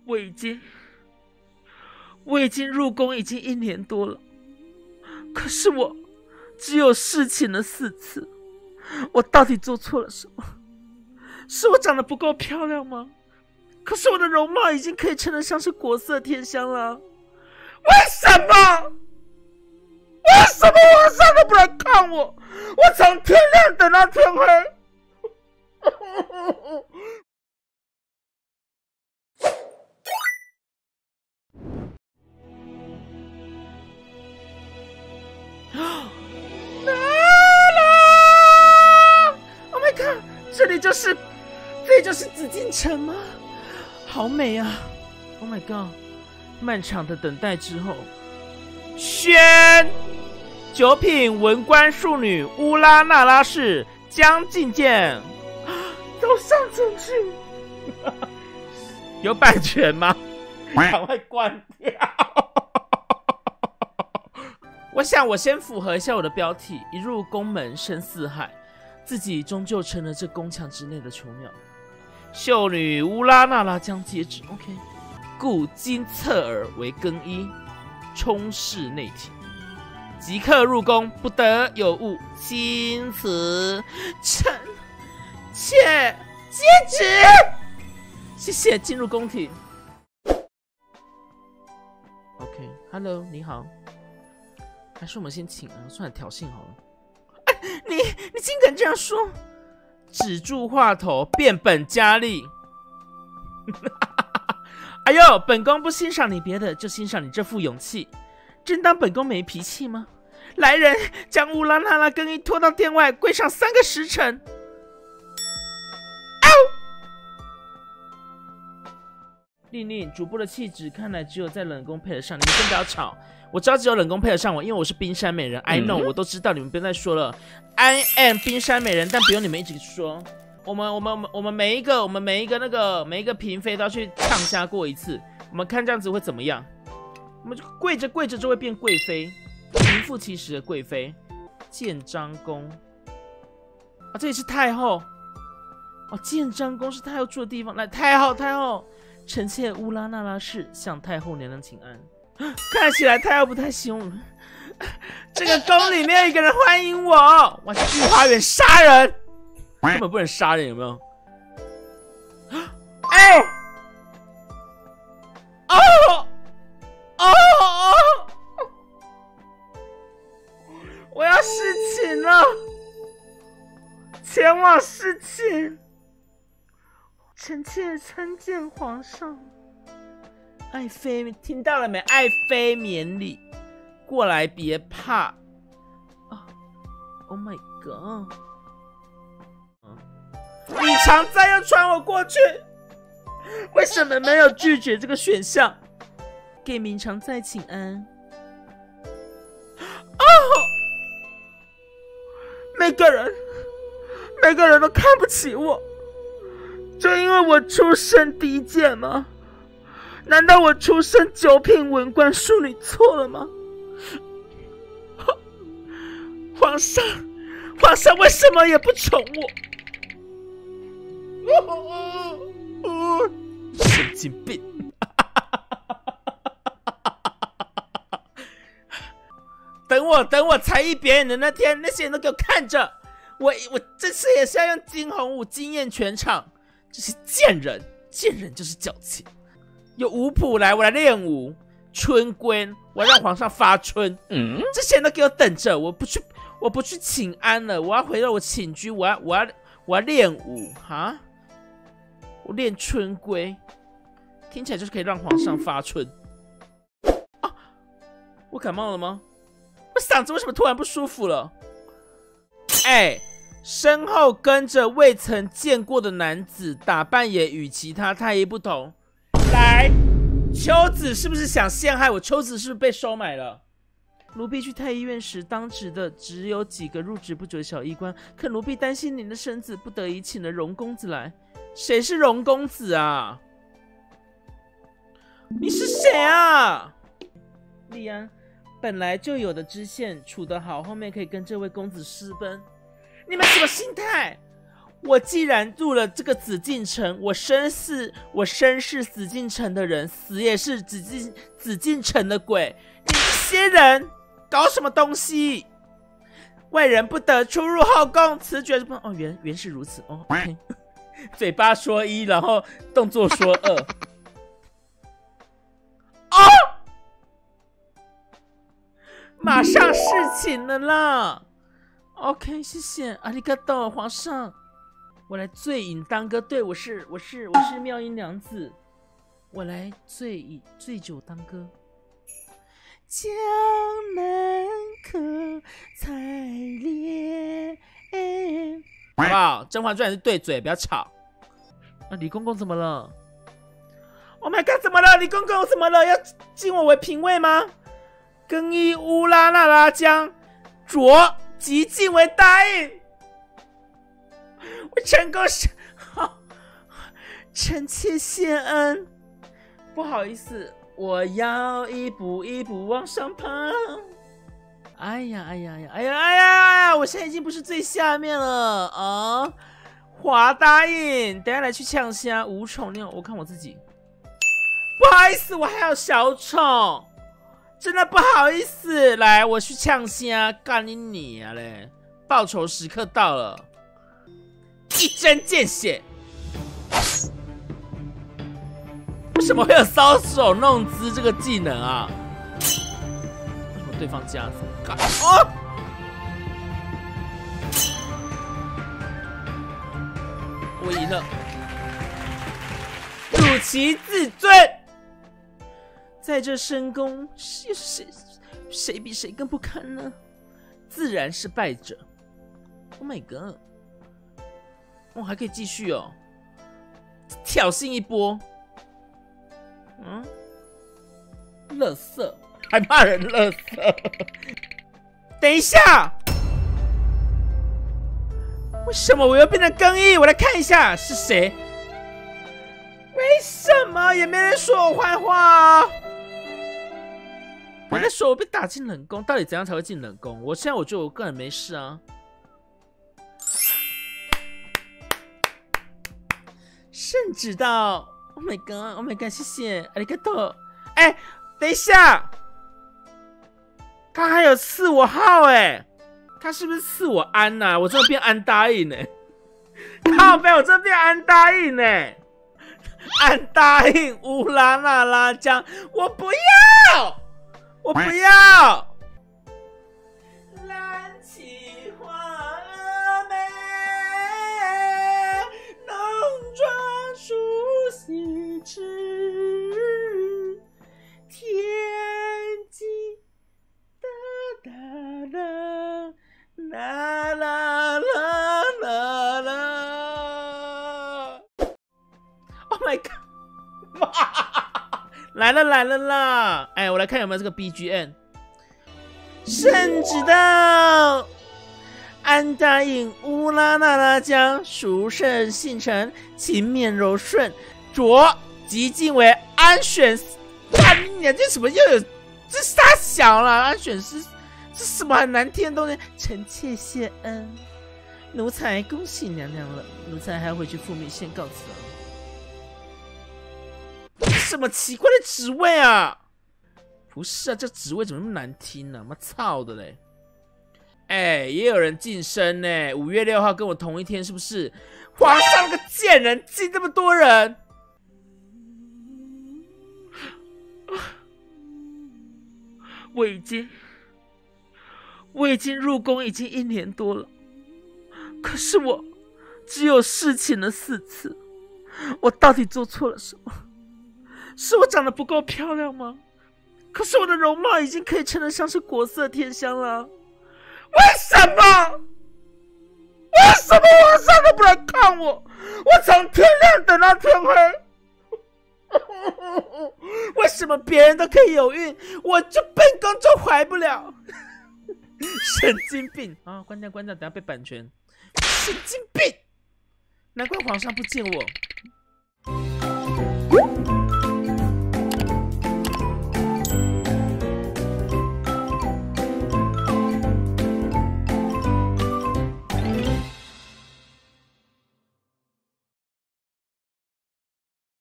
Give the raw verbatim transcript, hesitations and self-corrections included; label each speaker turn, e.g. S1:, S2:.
S1: 我已经，我已经入宫已经一年多了，可是我只有侍寝了四次，我到底做错了什么？是我长得不够漂亮吗？可是我的容貌已经可以称得上是国色天香了，为什么？为什么皇上都不来看我？我从天亮等到天黑。Oh my god！ 这里就是，这里就是紫禁城吗？好美啊 ！Oh my god！ 漫长的等待之后，宣九品文官庶女乌拉那拉氏将觐见。走上前去。有版权吗？赶快关掉。我想我先符合一下我的标题：一入宫门深似海，自己终究成了这宫墙之内的囚鸟。秀女乌拉那拉将接旨 ，OK。故今侧耳为更衣，充饰内廷。即刻入宫，不得有误。钦此，臣妾接旨。谢谢，进入宫廷。OK，Hello，、okay, 你好。还是我们先请啊，算了，挑衅好了。哎，你你竟敢这样说！止住话头，变本加厉。哎呦，本宫不欣赏你别的，就欣赏你这副勇气。真当本宫没脾气吗？来人，将乌拉那拉更衣拖到殿外，跪上三个时辰。令令，主播的气质看来只有在冷宫配得上，你们先不要吵。我知道只有冷宫配得上我，因为我是冰山美人。I know，、嗯、我都知道，你们不用再说了。I am 冰山美人，但不用你们一直说。我们我们我们每一个我们每一个那个每一个嫔妃都要去唱瞎过一次，我们看这样子会怎么样？我们就跪着跪着就会变贵妃，名副其实的贵妃。建章宫啊，这里是太后哦，建章宫是太后住的地方。来，太后太后。臣妾乌拉那拉氏向太后娘娘请安。看起来太后不太喜欢我们。这个宫里面有一个人欢迎我，我去御花园杀人，根本不能杀人，有没有？哎，哦哦哦！我要侍寝了，前往侍寝。臣妾参见皇上。爱妃，听到了没？爱妃免礼，过来别怕。啊 ！Oh my god！ 李常在又传我过去，为什么没有拒绝这个选项？给明常在请安。哦！每个人，每个人都看不起我。就因为我出身低贱吗？难道我出身九品文官庶女错了吗？皇上，皇上为什么也不宠我？神经病！等我，等我才艺表演的那天，那些人都给我看着！我我这次也是要用惊鸿舞惊艳全场。这些贱人，贱人就是矫情。有舞谱来，我来练舞。春闺，我要让皇上发春。嗯，这些人都给我等着，我不去，我不去请安了，我要回到我寝居，我要，我要，我要练舞哈。我练春闺，听起来就是可以让皇上发春。啊，我感冒了吗？我嗓子为什么突然不舒服了？哎。身后跟着未曾见过的男子，打扮也与其他太医不同。来，秋子是不是想陷害我？秋子是不是被收买了？奴婢去太医院时，当值的只有几个入职不久的小医官，可奴婢担心您的身子，不得已请了荣公子来。谁是荣公子啊？你是谁啊？丽安，本来就有的支线处得好，后面可以跟这位公子私奔。你们什么心态？ 我既然入了这个紫禁城，我生是，我生是紫禁城的人，死也是紫禁紫禁城的鬼。你这些人搞什么东西？外人不得出入后宫，此举不……哦，原原是如此哦。OK， 嘴巴说一，然后动作说二。哦，马上侍寝了啦。OK， 谢谢，阿里嘎多，皇上。我来醉饮当歌，对，我是我是我是妙音娘子，我来醉饮醉酒当歌。江南可采莲，好不好？《甄嬛传》是对嘴，不要吵。啊，李公公怎么了 ？Oh my god， 怎么了？李公公怎么了？要敬我为嫔位吗？更衣乌拉那拉江，着即进为答应。我成功是好，臣妾谢恩。不好意思，我要一步一步往上爬。哎呀哎呀呀哎呀哎呀！我现在已经不是最下面了啊！华答应，等下来去呛虾无宠那种。我看我自己，不好意思，我还有小宠，真的不好意思。来，我去呛虾，干你你啊嘞！报仇时刻到了。一针见血，为什么会有搔首弄姿这个技能啊？为什么对方加什么干？哦！我赢了，辱其自尊。在这深宫，谁谁谁比谁更不堪呢？自然是败者。Oh my god！哦，还可以继续哦，挑衅一波。嗯，垃圾，还骂人垃圾。等一下，为什么我又变成更衣？我来看一下是谁。为什么也没人说我坏话啊？我在说我被打进冷宫，到底怎样才会进冷宫？我现在我觉得我个人没事啊。甚至到 ，Oh my god，Oh my god， 谢谢，阿里嘎多。哎，等一下，他还有赐我号哎，他是不是赐我安呐、啊？我真的变安答应哎，靠背，我真的变安答应哎，安答应乌拉那拉江，我不要，我不要。蓝旗花峨眉，浓妆梳洗迟，天际哒哒哒，啦啦啦啦啦。Oh my god！ 来了来了啦！哎，我来看有没有这个 B G M。甚至到安答应乌拉那拉江，淑圣性诚，情面柔顺，着即进为安选。干你娘！这什么又有这傻小了？安选是这什么很难听的东西？臣妾谢恩，奴才恭喜娘娘了。奴才还要回去复命，先告辞了。什么奇怪的职位啊？不是啊，这职位怎么那么难听呢、啊？妈操的嘞！哎、欸，也有人晋升呢。五月六号跟我同一天，是不是？皇上个贱人，晋这么多人！我已经，我已经入宫已经一年多了，可是我只有侍寝了四次。我到底做错了什么？是我长得不够漂亮吗？可是我的容貌已经可以称得上是国色天香了，为什么？为什么皇上都不来看我？我从天亮等到天黑，为什么别人都可以有孕，我就本宫就怀不了？神经病啊！关掉关掉，等下被版权。神经病！难怪皇上不见我。